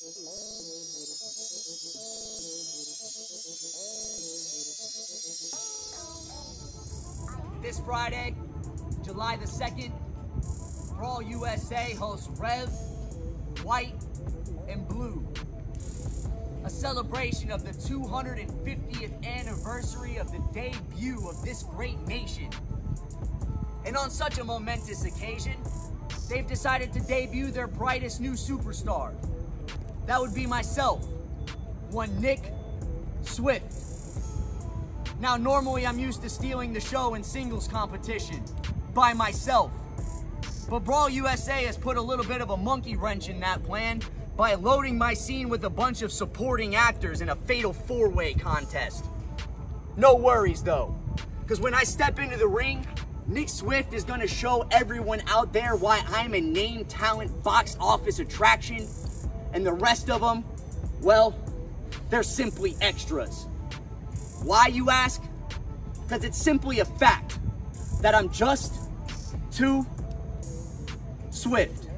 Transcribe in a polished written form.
This Friday, July the 2nd, Brawl USA hosts Rev, White, and Blue. A celebration of the 250th anniversary of the debut of this great nation. And on such a momentous occasion, they've decided to debut their brightest new superstar. That would be myself, one Nick Swift. Now, normally I'm used to stealing the show in singles competition by myself. But Brawl USA has put a little bit of a monkey wrench in that plan by loading my scene with a bunch of supporting actors in a fatal four-way contest. No worries though, because when I step into the ring, Nick Swift is gonna show everyone out there why I'm a name talent box office attraction, and the rest of them, well, they're simply extras. Why, you ask? Because it's simply a fact that I'm just too Swift.